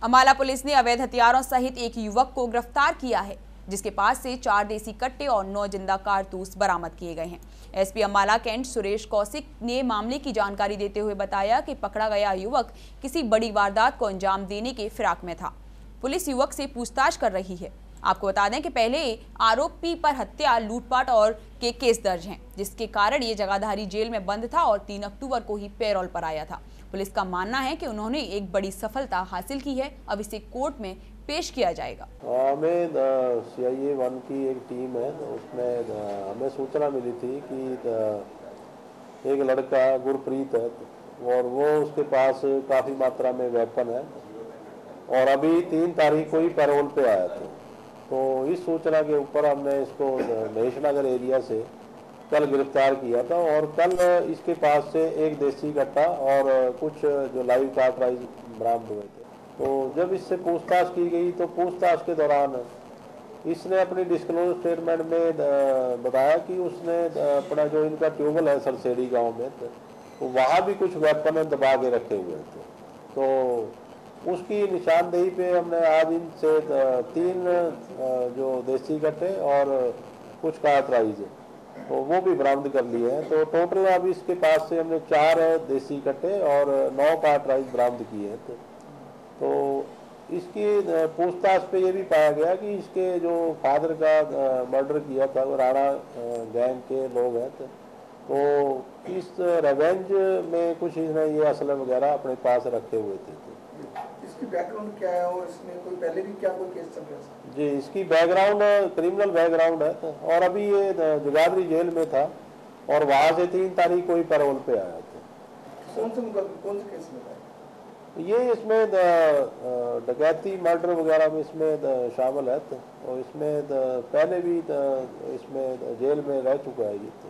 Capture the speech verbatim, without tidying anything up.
Ambala police ने अवैध हथियारों सहित एक युवक को गिरफ्तार किया है, जिसके पास से चार देसी कट्टे और नौ जिंदा कारतूस बरामद किए गए हैं। एसपी अम्बाला कैंट सुरेश कौशिक ने मामले की जानकारी देते हुए बताया कि पकड़ा गया युवक किसी बड़ी वारदात को अंजाम देने के फिराक में था। पुलिस युवक से पूछताछ कर रही है। आपको बता दें कि पहले आरोपी पर हत्या, लूटपाट और के केस दर्ज हैं, जिसके कारण ये जगाधारी जेल में बंद था और तीन अक्टूबर को ही पैरोल पर आया था। पुलिस का मानना है कि उन्होंने एक बड़ी सफलता हासिल की है। अब इसे कोर्ट में पेश किया जाएगा। हमें सी आई ए वन की एक टीम है, उसमें हमें सूचना मिली थी कि एक लड़का गुरप्रीत है और वो उसके पास काफ़ी मात्रा में वेपन है और अभी तीन तारीख को ही पैरोल पे आया था। तो इस सूचना के ऊपर हमने इसको महेशनगर एरिया से कल गिरफ्तार किया था और कल इसके पास से एक देसी कट्टा और कुछ जो लाइव कार्टराइज बरामद हुए थे। तो जब इससे पूछताछ की गई तो पूछताछ के दौरान इसने अपनी डिस्क्लोज स्टेटमेंट में बताया कि उसने अपना जो इनका ट्यूबल है सरसेड़ी गांव में, तो वहाँ भी कुछ वेपन दबा के रखे हुए थे। तो उसकी निशानदेही पे हमने आज इनसे तीन जो देसी कट्टे और कुछ कार्टराइज तो वो भी बरामद कर लिए हैं। तो टोटल अब इसके पास से हमने चार देसी कट्टे और नौ कार्टराइज बरामद किए हैं। तो, तो इसकी पूछताछ पे ये भी पाया गया कि इसके जो फादर का मर्डर किया था वो राणा गैंग के लोग हैं। तो इस रेवेंज में कुछ इसने ये असला वगैरह अपने पास रखे हुए थे। इसकी बैकग्राउंड क्या है और इसमें कोई पहले भी क्या कोई केस चल रहा है? जी, इसकी बैकग्राउंड क्रिमिनल बैकग्राउंड है और अभी ये जगाधरी जेल में था और वहाँ से तीन तारीख को ही पैरोल पे आया था। कौन से कौन से केस में था ये? इसमें डकैती मर्डर वगैरह में इसमें शामिल है और इसमें पहले भी इसमें जेल में रह चुका है ये।